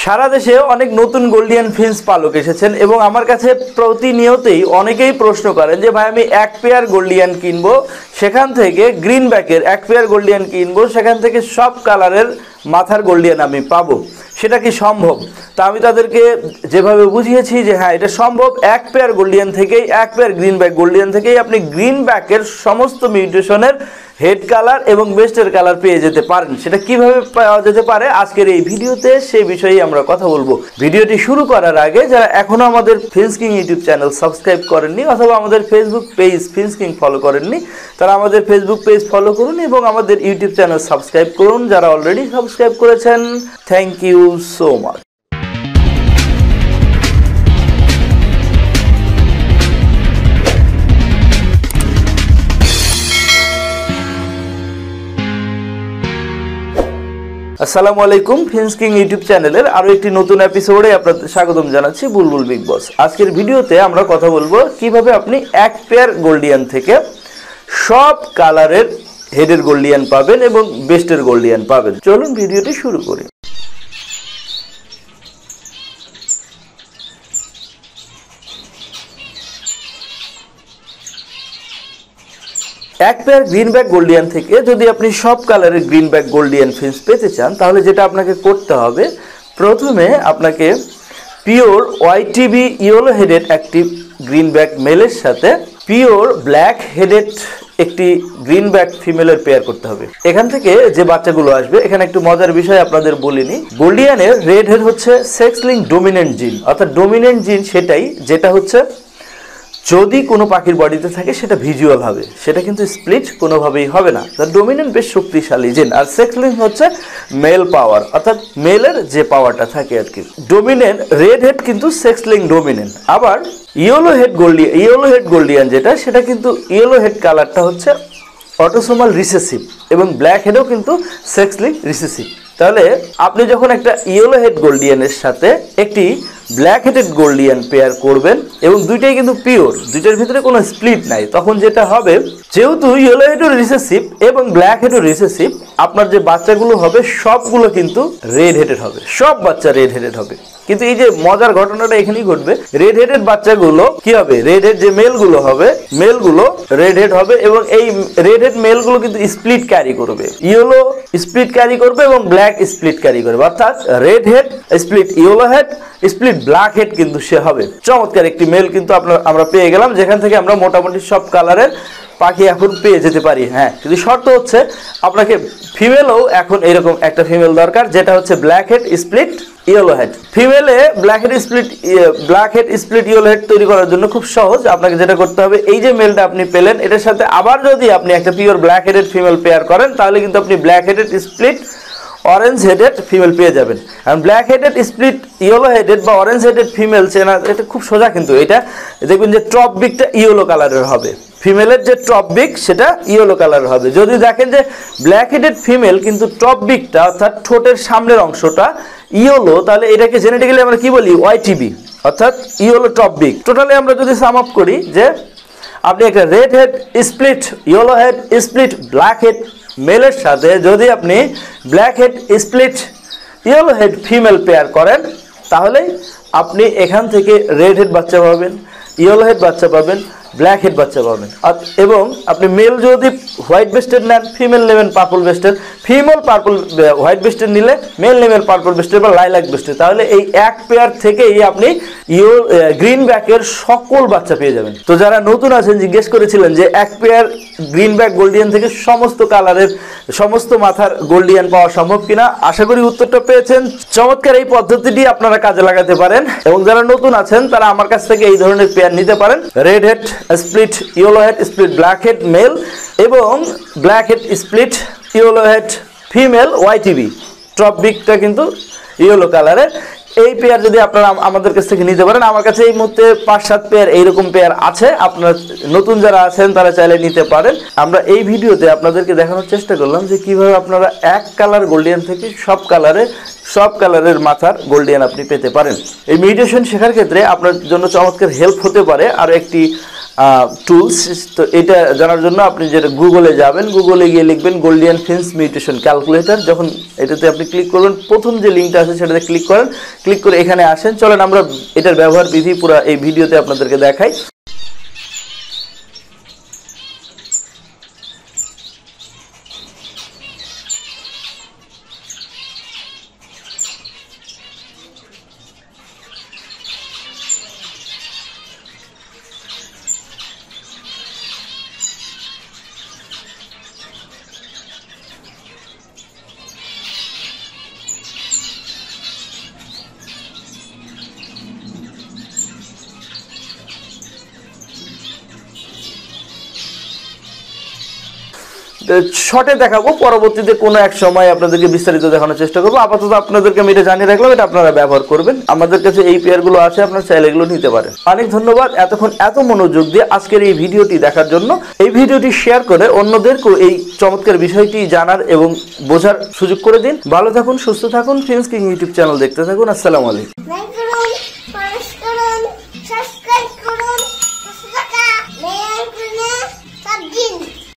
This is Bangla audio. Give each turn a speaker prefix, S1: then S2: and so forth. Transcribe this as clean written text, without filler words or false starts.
S1: সারা দেশে অনেক নতুন গোল্ডিয়ান ফিন্স পালক এসেছেন এবং আমার কাছে প্রতিনিয়তই অনেকেই প্রশ্ন করেন যে ভাই আমি এক পেয়ার গোল্ডিয়ান কিনবো, সেখান থেকে গ্রিন ব্যাকের এক পেয়ার গোল্ডিয়ান কিনবো, সেখান থেকে সব কালারের মাথার গোল্ডিয়ান আমি পাবো, সেটা কি সম্ভব? তা আমি তাদেরকে যেভাবে বুঝিয়েছি যে হ্যাঁ এটা সম্ভব, এক পেয়ার গোল্ডিয়ান থেকেই, এক পেয়ার গ্রিন ব্যাক গোল্ডিয়ান থেকেই আপনি গ্রিন ব্যাকের সমস্ত মিউটেশনের হেড কালার এবং বেস্টের কালার পেয়ে যেতে পারেন। সেটা কিভাবে পাওয়া যেতে পারে আজকের এই ভিডিওতে সেই বিষয়ে আমরা কথা বলবো। ভিডিওটি শুরু করার আগে যারা এখনো আমাদের ফিন্সকিং ইউটিউব চ্যানেল সাবস্ক্রাইব করেননি অথবা আমাদের ফেসবুক পেজ ফিন্সকিং ফলো করেননি, তারা আমাদের ফেসবুক পেজ ফলো করুন এবং আমাদের ইউটিউব চ্যানেল সাবস্ক্রাইব করুন। যারা অলরেডি সাবস্ক্রাইব করেছেন, থ্যাংক ইউ সো মাচ। আসসালামু আলাইকুম, ফিন্সকিং ইউটিউব চ্যানেলের আরো একটি নতুন এপিসোডে আপনাদের স্বাগতম জানাচ্ছি। Bulbul big boss. আজকের ভিডিওতে আমরা কথা বলবো কিভাবে আপনি এক পেয়ার গোল্ডিয়ান থেকে সব কালারের হেডের গোল্ডিয়ান পাবেন এবং বেস্টের গোল্ডিয়ান পাবেন। চলুন ভিডিওটি শুরু করি। এক পেয়ার গ্রিন ব্যাক গোল্ডিয়ান থেকে যদি আপনি সব কালারের গ্রিন ব্যাক গোল্ডিয়ান ফিন্স পেতে চান, তাহলে যেটা আপনাকে করতে হবে, প্রথমে আপনাকে পিওর ওয়াইটিবি ইয়েলো হেডেড একটি গ্রিন ব্যাক মেলের সাথে পিওর ব্ল্যাক হেডেড একটি গ্রিন ব্যাক ফিমেলের পেয়ার করতে হবে। এখান থেকে যে বাচ্চাগুলো আসবে, এখানে একটু মজার বিষয় আপনাদের বলিনি, গোল্ডিয়ানের রেড হেড হচ্ছে সেক্স লিঙ্ক ডোমিনেন্ট জিন, অর্থাৎ ডোমিনেন্ট জিন সেটাই যেটা হচ্ছে যদি কোনো পাখির বডিতে থাকে সেটা ভিজুয়াল হবে, সেটা কিন্তু স্প্লিট কোনোভাবেই হবে না। তার ডোমিনেন্ট বেশ শক্তিশালী জিন। আর সেক্স লিঙ্ক হচ্ছে মেল পাওয়ার, অর্থাৎ মেলের যে পাওয়ারটা থাকে আর কি। ডোমিনেন্ট রেড হেড কিন্তু সেক্স লিঙ্ক ডোমিনেন্ট। আবার ইয়েলো হেড গোল্ডিয়ান যেটা, সেটা কিন্তু ইয়েলো হেড কালারটা হচ্ছে অটোসোমাল রিসেসিভ এবং ব্ল্যাক হেডও কিন্তু সেক্স লিঙ্ক রিসেসিভ। তাহলে আপনি যখন একটা ইয়েলো হেড গোল্ডিয়ানের সাথে একটি ব্ল্যাক হেডেড গোল্ডিয়ান পেয়ার করবেন এবং দুইটাই কিন্তু পিওর, দুইটার ভিতরে কোনো স্প্লিট নাই, তখন যেটা হবে, যেহেতু ইয়েলো হেডও রিসেসিভ এবং ব্ল্যাক হেডও রিসেসিভ, আপনার যে বাচ্চাগুলো হবে সবগুলো কিন্তু রেড হেডেড হবে, সব বাচ্চা রেড হেডেড হবে। কিন্তু এই যে মজার ঘটনাটা এখানেই ঘটবে, রেড হেডেড বাচ্চাগুলো কি হবে, রেড হেড যে মেলগুলো হবে, মেলগুলো রেড হেড হবে এবং এই রেড হেড মেলগুলো কিন্তু স্প্লিট ক্যারি করবে, ইয়েলো স্প্লিট ক্যারি করবে এবং ব্ল্যাক স্প্লিট ক্যারি করবে, অর্থাৎ red head split yellow head split black head কিন্তু সে হবে। চমৎকার একটি মেল কিন্তু আমরা পেয়ে গেলাম, যেখান থেকে আমরা মোটামুটি সব কালারের পাখি এখন পেয়ে যেতে পারি। হ্যাঁ, কিন্তু শর্ত হচ্ছে আপনাকে ফিমেলও এখন এরকম একটা ফিমেল দরকার, যেটা হচ্ছে black head split yellow head. ফিমেলে black head split yellow head তৈরি করার জন্য খুব সহজ। আপনাকে যেটা করতে হবে, এই যে মেলটা আপনি পেলেন, এটার সাথে আবার যদি আপনি একটা pure black headed female pair করেন, তাহলে কিন্তু আপনি black headed split orange headed female পেয়ে যাবেন। কারণ black headed split yellow headed বা অরেঞ্জ হেডেড ফিমেল চেনা এটা খুব সোজা, কিন্তু এটা দেখবেন যে টপ বিকটা ইয়েলো কালারের হবে, ফিমেলের যে টপ বিক সেটা ইয়েলো কালারের হবে। যদি দেখেন যে ব্ল্যাক হেডেড ফিমেল কিন্তু টপ বিকটা অর্থাৎ ঠোঁটের সামনের অংশটা ইয়েলো, তাহলে এটাকে জেনেটিক্যালি আমরা কি বলি, ওয়াইটিবি, অর্থাৎ ইয়েলো টপ বিক। টোটালি আমরা যদি সাম আপ করি, যে আপনি একটা red head split yellow head split black head মেলের সাথে যদি আপনি black head split yellow head female pair করেন, তাহলে আপনি এখান থেকে রেড হেড বাচ্চা পাবেন, ইয়েলো হেড বাচ্চা পাবেন, ব্ল্যাক হেড বাচ্চা পাবেন। এবং আপনি মেল যদি হোয়াইট বেস্টেড নেন, ফিমেল নেবেন purple breasted, female purple white breasted নিলে মেল নেবেন পার্পল বেস্টেড বা লাইলাক বেস্টেড। তাহলে এই এক পেয়ার থেকেই আপনি গ্রিন ব্যাকের সকল বাচ্চা পেয়ে যাবেন। তো যারা নতুন আছেন, জিজ্ঞেস করেছিলেন যে এক পেয়ার গ্রিন ব্যাক গোল্ডিয়ান থেকে সমস্ত কালারের সমস্ত মাথার গোল্ডিয়ান পাওয়া সম্ভব কিনা, আশা করি উত্তরটা পেয়েছেন। চমৎকার এই পদ্ধতিটি আপনারা কাজে লাগাতে পারেন এবং যারা নতুন আছেন তারা আমার কাছ থেকে এই ধরনের পেয়ার নিতে পারেন। Red head split yellow head split black head male এবং black head split yellow head female Y T B, top বিকটা কিন্তু ইয়েলো কালারের। এই পেয়ার যদি আপনারা আমাদের কাছ থেকে নিতে পারেন, আমার কাছে এই মুহূর্তে 5-7 পেয়ার এইরকম পেয়ার আছে, আপনারা নতুন যারা আছেন তারা চাইলে নিতে পারেন। আমরা এই ভিডিওতে আপনাদেরকে দেখানোর চেষ্টা করলাম যে কিভাবে আপনারা এক কালার গোল্ডিয়ান থেকে সব কালারের মাথার গোল্ডিয়ান আপনি পেতে পারেন। এই মিউটেশন শেখার ক্ষেত্রে আপনার জন্য চমৎকার হেল্প হতে পারে আর একটি টুলস। তো এটা জানার জন্য আপনি যেটা গুগলে যাবেন, গুগলে গিয়ে লিখবেন গোল্ডিয়ান ফিন্স মিউটেশন ক্যালকুলেটর। যখন এটাতে আপনি ক্লিক করবেন, প্রথম যে লিঙ্কটা আছে সেটাতে ক্লিক করেন, ক্লিক করে এখানে আসেন। চলেন আমরা এটার ব্যবহার বিধি পুরো এই ভিডিওতে আপনাদেরকে দেখাই। শর্টে দেখাবো, পরবর্তীতে কোনো এক সময় আপনাদেরকে বিস্তারিত দেখানোর চেষ্টা করবো। আপাতত আপনাদেরকে আমি এটা জানিয়ে রাখলাম, এটা আপনারা ব্যবহার করবেন। আমাদের কাছে এই পেয়ারগুলো আছে, আপনারা চাইলে এগুলো নিতে পারেন। অনেক ধন্যবাদ এতক্ষণ এত মনোযোগ দিয়ে আজকের এই ভিডিওটি দেখার জন্য। এই ভিডিওটি শেয়ার করে অন্যদেরকেও এই চমৎকার বিষয়টি জানার এবং বোঝার সুযোগ করে দিন। ভালো থাকুন, সুস্থ থাকুন, ফিন্স কিং ইউটিউব চ্যানেল দেখতে থাকুন। আসসালামু আলাইকুম।